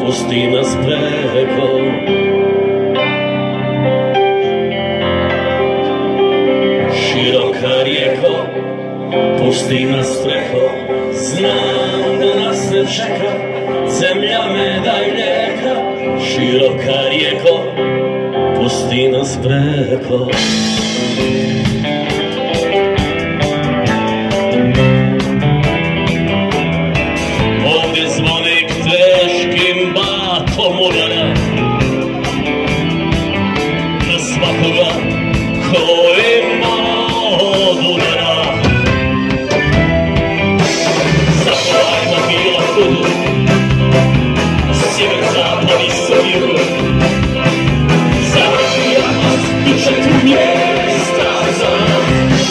pusti nas preko. Široka rijeko, pusti nas preko. Znam da nas ne čeka zemlja meda i mlijeka. Široka rijeko, pusti nas preko. Ovdje zvonik teškim batom udara na svakoga ko ima od udara. Zakovaj na bilo kudu, sjever, zapad, istok, jug. Završija nas, biće tu mjesta za nas.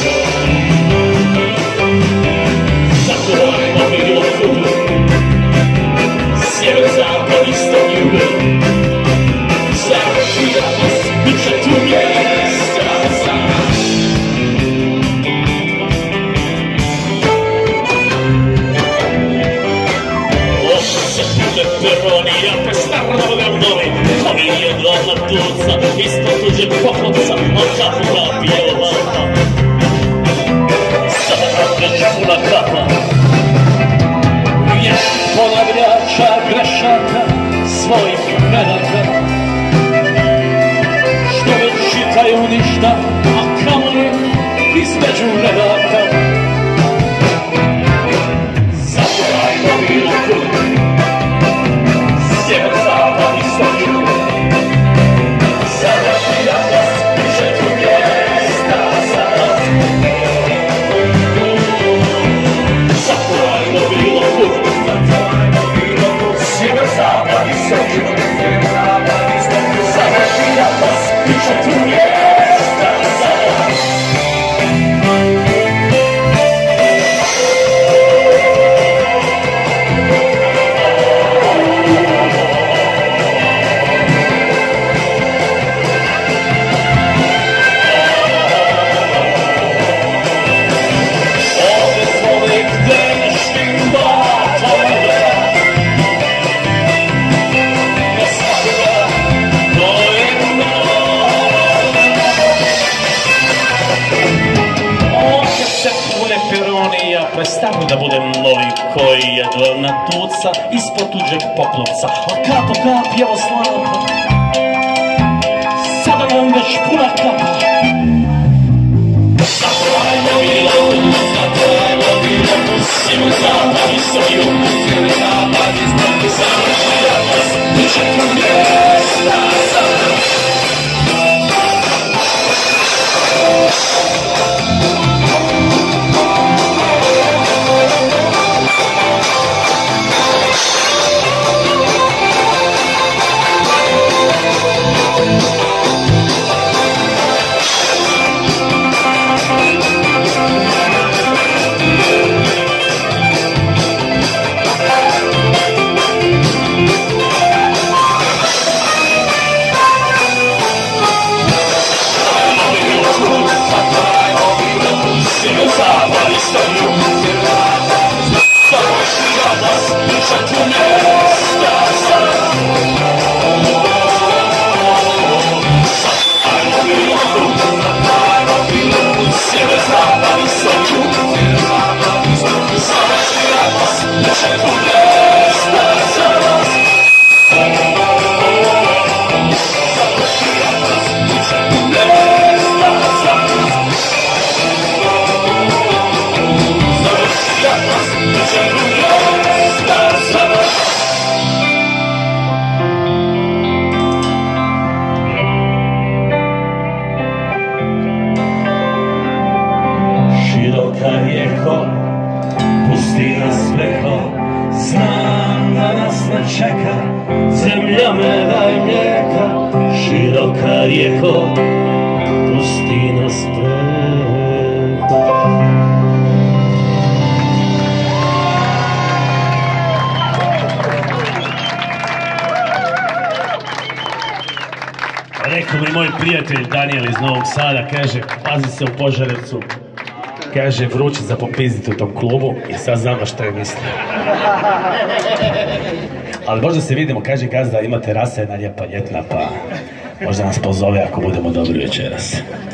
Zakovaj na bilo kudu, sjever, zapad, istok, jug. Završija nas, biće tu mjesta za nas. Peronija, pestarno ga novi, koji je glavna tuca, ispod tuđeg poklopca, od kapu kapije ovaka. Sada već puna kapa, vješ ponavljača grešaka svojih predaka, što već čitaju ništa, a kamoli između redaka. Zakovaj na bilo kudu, sjever, zapad, istok, jug. Završija nas, biće tu mjesta za nas. Zakovaj na bilo kudu, sjever, zapad, istok, jug. Završija nas, biće tu mjesta za nas. Prestanu da budem novi koji jedva natuca ispod tuđeg poklopca, a kapo kapjevo slapa, sada nam već puna kapa. Zakovaj na bilo, sjever, zapad, istok, jug. Završija nas, biće tu mjesta za nas. Pusti nas preko, znam da nas ne čeka zemlja meda i mlijeka. Široka rijeko, pusti nas preko. Rekao mi moj prijatelj Daniel iz Novog Sada, kaže, pazi se u Požarevcu, kaže, vruće za popizditi u tom klubu i sad znam na što je mislim. Ali možda se vidimo, kaže gazda, ima terasa jedna lijepa ljetna, pa možda nas pozove ako budemo dobri večeras.